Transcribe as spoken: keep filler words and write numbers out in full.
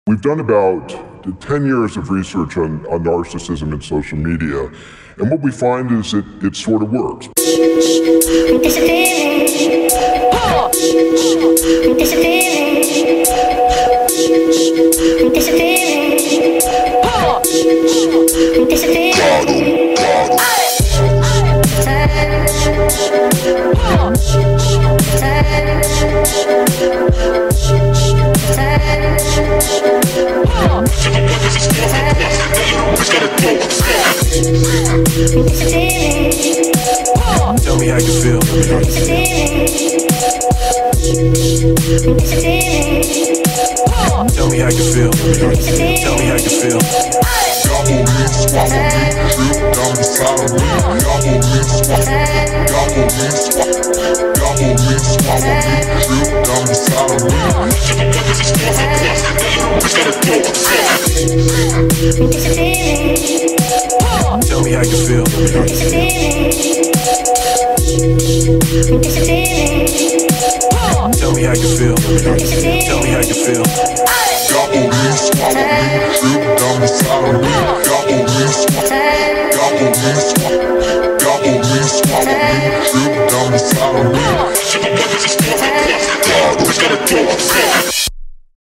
We've done about ten years of research on, on narcissism and social media, and what we find is that it sort of works. Tell me how you feel. Tell me how you feel. Tell me how you feel. Gobble me, swallow me, drip down the side of me. Gobble me, swallow me, gobble me, swallow Gobble me, swallow me, drip down the side of me. Tell me how you feel. Tell me how you feel. Tell me how you feel. Gobble me, swallow me, drip down the side of me. Gobble me, swallow Gobble me, swallow Gobble me, swallow me, drip down the side of me.